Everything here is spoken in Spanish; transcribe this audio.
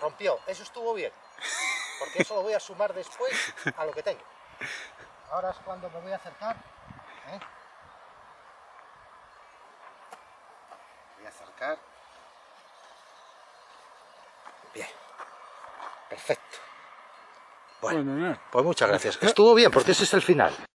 rompió. Eso estuvo bien. Porque eso lo voy a sumar después a lo que tengo. Ahora es cuando me voy a acercar. Voy a acercar. Bien. Perfecto. Bueno, pues muchas gracias. Estuvo bien porque ese es el final.